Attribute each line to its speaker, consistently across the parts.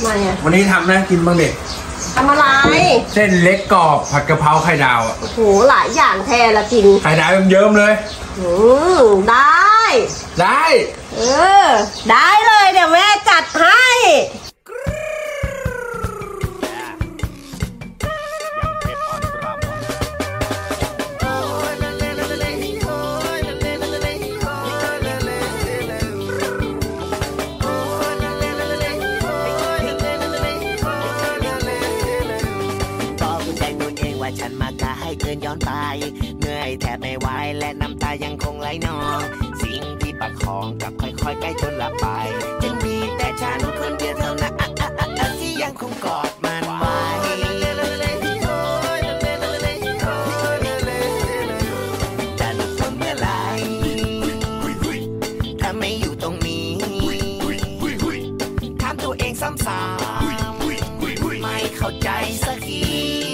Speaker 1: มาไง
Speaker 2: วันนี้ทำนะกินบ้างเด็ก
Speaker 1: ทำอะไร
Speaker 2: เส้นเล็กกรอบผัดกะเพราไข่ดาวอ่ะ
Speaker 1: โอ้โหหลายอย่างแทนละกิน
Speaker 2: ไข่ดาวเยิ้มๆเลย
Speaker 1: ได้ได้เลยเดี๋ยวแม่จัดให้
Speaker 3: ฉันมากะให้เกินย้อนไปเหนื่อยแทบไม่ไหวและน้ำตายังคงไหลนองสิ่งที่ประคองกับค่อยๆใกล้จนหลับไปจึงมีแต่ฉันคนเดียวเท่านั้นที่ยังคงกอดมันไว้จะหลุดพ้นเมื่อไหร่ถ้าไม่อยู่ตรงนี้ถามตัวเองซ้ำๆไม่เข้าใจสักที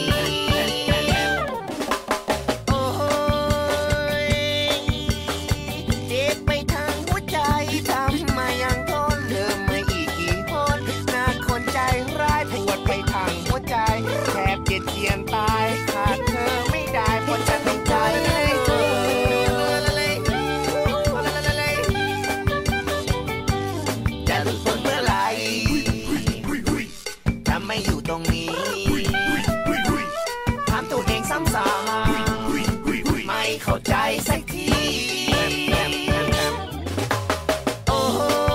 Speaker 3: ไม่อยู่ตรงนี้ถามตัวเองซ้ำๆไม่เข้าใจสักทีโอ้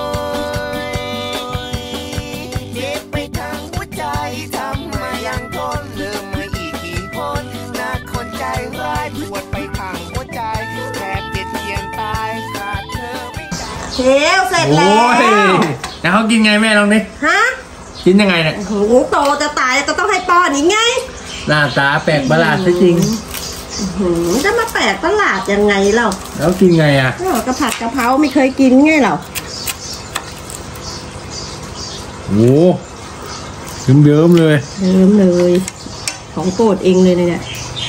Speaker 3: ยเจ็บไปทั้งหัวใจทำไมยังทนเริ่มมาอีกกี่คนน่าคนใจร้ายปวดไปทั้งหัวใจแทบเจียนตายขาดเธอไม่ได้
Speaker 1: เชฟเสร็จแล้ว
Speaker 2: แล้วเขากินไงแม่ลองดิ
Speaker 1: ฮะ
Speaker 2: กินยังไงเนี่ย
Speaker 1: โอ้โหโตจะตายก็ต้องให้ป้อนอีกไง
Speaker 2: หน้าตาแปลกประหลาดจริง
Speaker 1: จะมาแปลกประหลาดยังไงเรา
Speaker 2: แล้วกินไงอ่ะ
Speaker 1: กระผัดกะเพราไม่เคยกินไงเรา
Speaker 2: โอ้เยิ้มเลย
Speaker 1: ของโปรดเองเลยเนี่ย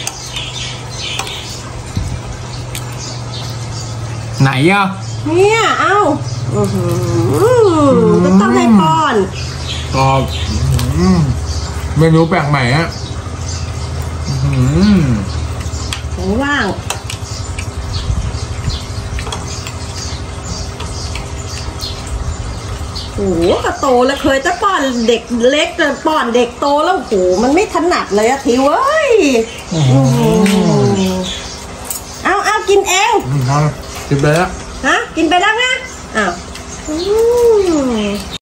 Speaker 2: ไหนอ่ะ
Speaker 1: เนี่ยเอ้าก็ต้องให้ป้อน
Speaker 2: กรอบเมนูแปลกใหม่อะ
Speaker 1: ของว่างโอ้โหก็โตแล้วเคยจะป้อนเด็กเล็กจะป้อนเด็กโตแล้วโอ้โหมันไม่ถนัดเลยอะทิวเอ้ยเอากินเอง
Speaker 2: กินไปแล้ว
Speaker 1: ฮะกินไปแล้วนะอ้าว